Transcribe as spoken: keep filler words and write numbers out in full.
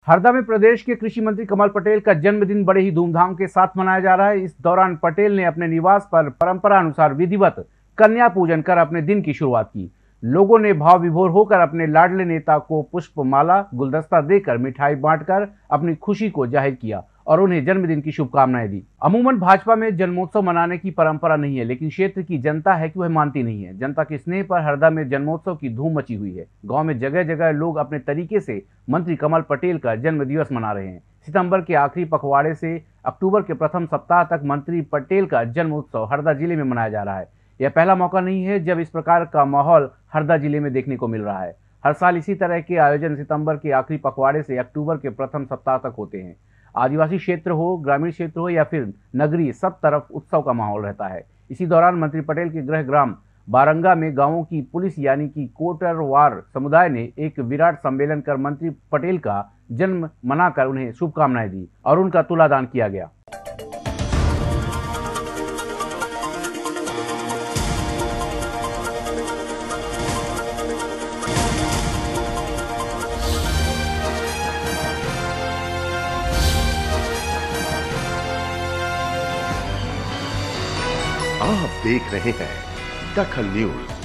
हरदा में प्रदेश के कृषि मंत्री कमल पटेल का जन्मदिन बड़े ही धूमधाम के साथ मनाया जा रहा है। इस दौरान पटेल ने अपने निवास पर परंपरा अनुसार विधिवत कन्या पूजन कर अपने दिन की शुरुआत की। लोगों ने भाव विभोर होकर अपने लाडले नेता को पुष्पमाला, गुलदस्ता देकर मिठाई बांटकर अपनी खुशी को जाहिर किया और उन्हें जन्मदिन की शुभकामनाएं दी। अमूमन भाजपा में जन्मोत्सव मनाने की परंपरा नहीं है, लेकिन क्षेत्र की जनता है कि वह मानती नहीं है। जनता के स्नेह पर हरदा में जन्मोत्सव की धूम मची हुई है। गांव में जगह जगह लोग अपने तरीके से मंत्री कमल पटेल का जन्म दिवस मना रहे हैं। सितंबर के आखिरी पखवाड़े से अक्टूबर के प्रथम सप्ताह तक मंत्री पटेल का जन्म उत्सव हरदा जिले में मनाया जा रहा है। यह पहला मौका नहीं है जब इस प्रकार का माहौल हरदा जिले में देखने को मिल रहा है। हर साल इसी तरह के आयोजन सितंबर के आखिरी पखवाड़े से अक्टूबर के प्रथम सप्ताह तक होते हैं। आदिवासी क्षेत्र हो, ग्रामीण क्षेत्र हो या फिर नगरी, सब तरफ उत्सव का माहौल रहता है। इसी दौरान मंत्री पटेल के गृह ग्राम बारंगा में गांवों की पुलिस यानी कि कोटरवार समुदाय ने एक विराट सम्मेलन कर मंत्री पटेल का जन्म मनाकर उन्हें शुभकामनाएं दी और उनका तुलादान किया गया। आप देख रहे हैं दखल न्यूज।